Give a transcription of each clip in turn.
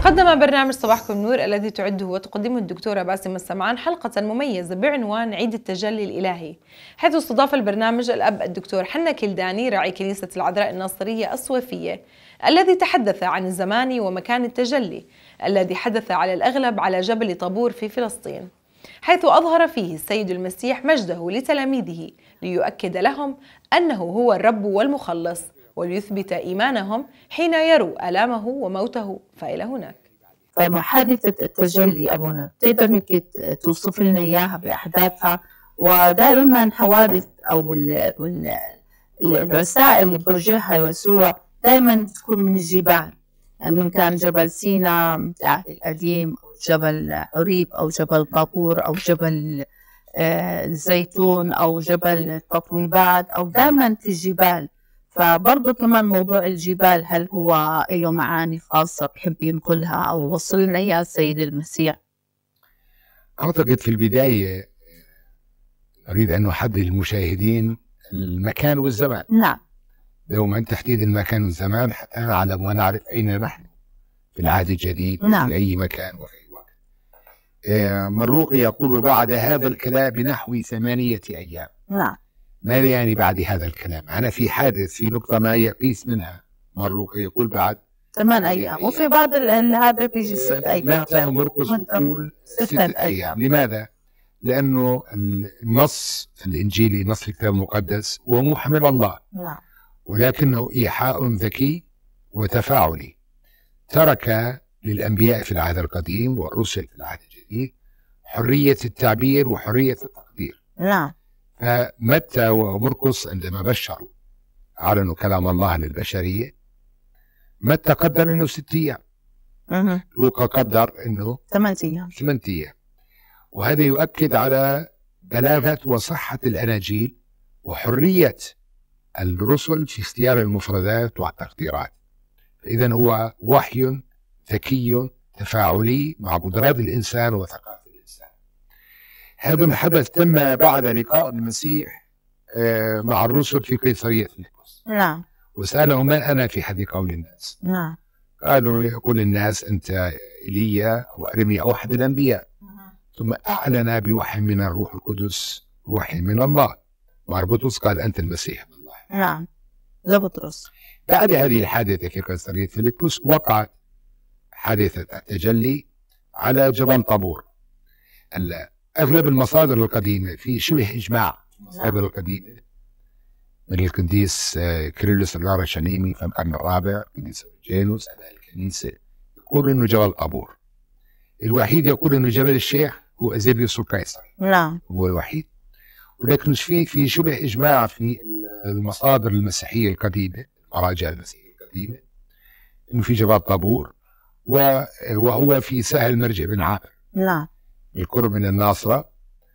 قدم برنامج صباحكم نور الذي تعده وتقدمه الدكتورة باسمة السمعان حلقة مميزة بعنوان عيد التجلي الإلهي، حيث استضاف البرنامج الأب الدكتور حنا كلداني راعي كنيسة العذراء الناصرية الصويفية، الذي تحدث عن الزمان ومكان التجلي الذي حدث على الأغلب على جبل طابور في فلسطين، حيث أظهر فيه السيد المسيح مجده لتلاميذه ليؤكد لهم أنه هو الرب والمخلص، وليثبت إيمانهم حين يروا آلامه وموته. فإلى هناك. فمحادثة التجلي أبونا تقدر هيك توصف لنا إياها بأحداثها، ودائما حوادث أو الرسائل اللي بوجهها يسوع دائما تكون من الجبال، يعني كان جبل سيناء العهد القديم أو جبل حريب أو جبل طابور أو جبل الزيتون أو جبل التطويبات أو دائما في الجبال. فبرضه كمان موضوع الجبال هل هو له معاني خاصة بحب ينقلها أو وصل لنا إياها السيد المسيح؟ أعتقد في البداية أريد أن أحدد للمشاهدين المكان والزمان. نعم. دوما تحديد المكان والزمان حتى نعلم ونعرف أين نحن في العهد الجديد. نعم. في أي مكان وفي أي وقت. مرقس يقول بعد هذا الكلام بنحو 8 أيام. نعم. ماذا يعني بعد هذا الكلام؟ أنا في حادث في نقطة ما يقيس منها مرقس يقول بعد 8 أيام، وفي بعض هذا بيجي 6 أيام. معناتها مرقس يقول 6 أيام. لماذا؟ لأنه النص الإنجيلي نص الكتاب المقدس هو موحى من الله. نعم. ولكنه إيحاء ذكي وتفاعلي ترك للأنبياء في العهد القديم والرسل في العهد الجديد حرية التعبير وحرية التقدير. نعم. فمتى ومرقس عندما بشروا أعلنوا كلام الله للبشرية، متى قدر إنه 6 أيام، لوقا قدر إنه 8 أيام. 8 أيام. وهذا يؤكد على بلاغة وصحة الأناجيل وحرية الرسل في اختيار المفردات والتقديرات. إذن هو وحي ذكي تفاعلي مع قدرات الإنسان وثقافة الإنسان. هذا الحدث تم بعد لقاء المسيح مع الرسل في قيصرية فيلبس. نعم. وسألهم من أنا في حد قول الناس. نعم. قالوا يقول الناس أنت إيليا وأرميا أو أحد الأنبياء. ثم أعلن بوحي من الروح القدس وحي من الله. بطرس قال أنت المسيح من الله. نعم. لبطرس. بعد هذه الحادثة في قيصرية فيلبس وقعت حادثة التجلي على جبل طابور. أغلب المصادر القديمة في شبه إجماع المصادر القديمة من القديس كيرلس الغارشنيمي في القرن الرابع، القديس جينوس أباء الكنيسة، يقول إنه جبل طابور. الوحيد يقول إنه جبل الشيخ هو أزيريوس القيصر. نعم. هو الوحيد. ولكن في شبه إجماع في المصادر المسيحية القديمة، المراجع المسيحية القديمة، إنه في جبل طابور وهو في ساحل مرجع بن عامر. نعم. القرب من الناصرة.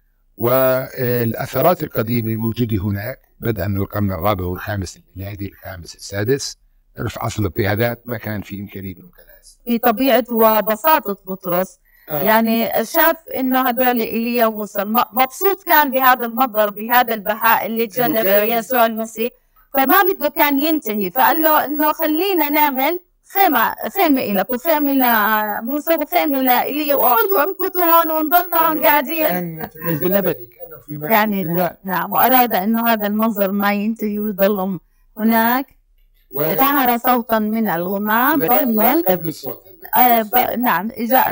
والأثرات القديمة الموجودة هناك بدءا من القرن الرابع والخامس الميلادي، الخامس السادس، في عصر القيادات ما كان في إمكانية من كنائس. في طبيعة وبساطة بطرس يعني شاف إنه هذول إيليا وموسى، مبسوط كان بهذا المنظر بهذا البهاء اللي تجلى به يسوع المسيح، فما بده كان ينتهي، فقال له إنه خلينا نعمل خيمة إلك وخيمة لموسى وخيمة لإيليا وقعدوا امكثوا هون ونضلنا هون قاعدين يعني. نعم. وأراد إنه هذا المنظر ما ينتهي ويضلهم هناك. ظهر صوتا من الغمام قبل الصوت. نعم.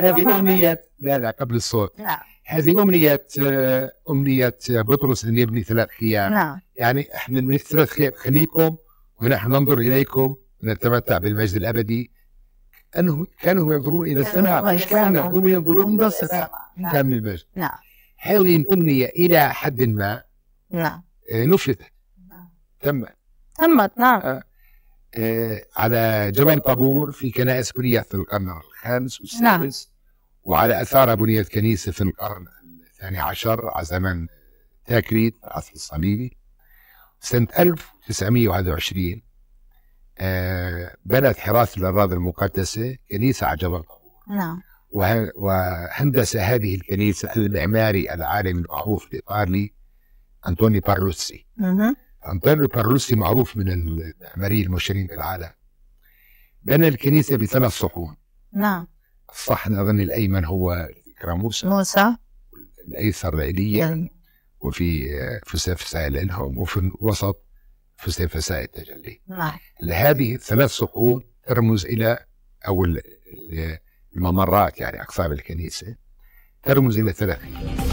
لا قبل الصوت. نعم. هذه أمنية بطرس أن يبني 3 خيام. نعم. يعني احنا نبني 3 خيام خليكم ونحن ننظر إليكم نتمتع بالمجد الأبدي. أنهم كانوا ينظرون إلى السماء، هم ينظرون إلى السماء. كامل المجد. نعم. هذه الأمنية إلى حد ما نعم نفذت. تمت. نعم. على جبل طابور في كنائس بنيت في القرن الخامس والسادس. نعم. وعلى أثارها بنيت كنيسة في القرن 12 على زمن تاكريت العصر الصليبي. سنة 1921 بنت حراسة الأراضي المقدسة كنيسة على جبل طابور. نعم. وهندس هذه الكنيسة المعماري العالم المعروف الإيطالي أنطوني بارلوسي. أنطوني بارلوسي معروف من المعماريين المشهورين بالعالم. بنى الكنيسة ب3 صحون. نعم. الصحن أظن الأيمن هو ذكرى موسى، الأيسر إيليا، وفي فسيفساء لهم، وفي الوسط فسيفساء التجلي. هذه الثلاث صقور ترمز إلى، أو الممرات يعني أقصاب الكنيسة ترمز إلى ثلاث